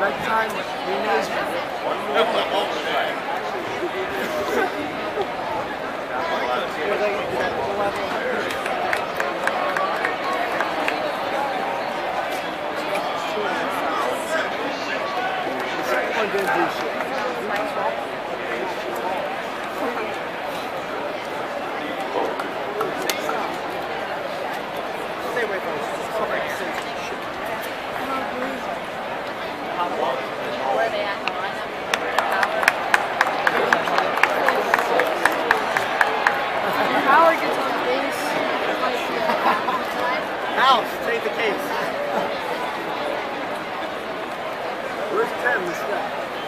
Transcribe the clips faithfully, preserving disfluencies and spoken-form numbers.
bedtime remakes. I'm gonna do shit. Stay away from somebody says shit. Where they at the lineup? Howard gets on base. House, take the case. Where's Tim, this guy?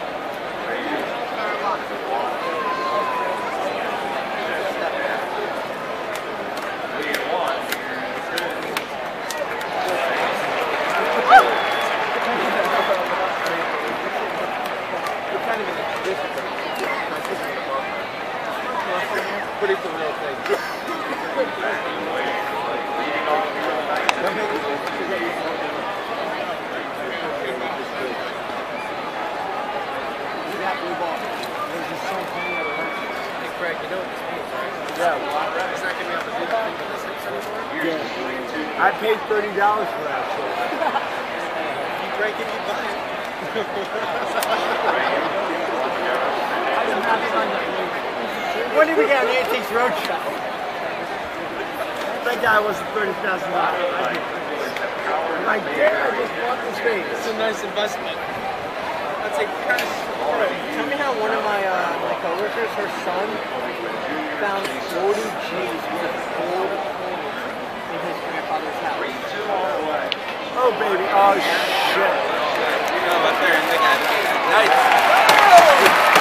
Pretty cool little thing. Hey Craig, you know what this means, right? Yeah. It's not going to be able to do anything with this anymore? Yeah. I paid thirty dollars for that shit. You break it, you buy it. When did we get an Antiques Roadshow? That guy wasn't thirty thousand dollars. I did. I just bought this thing. It's a nice investment. That's a kind of. Tell me how one of my uh, my coworkers, her son, found forty G's worth of gold coins in his grandfather's house. Oh baby! Oh shit! You know, up there and look at it. Nice.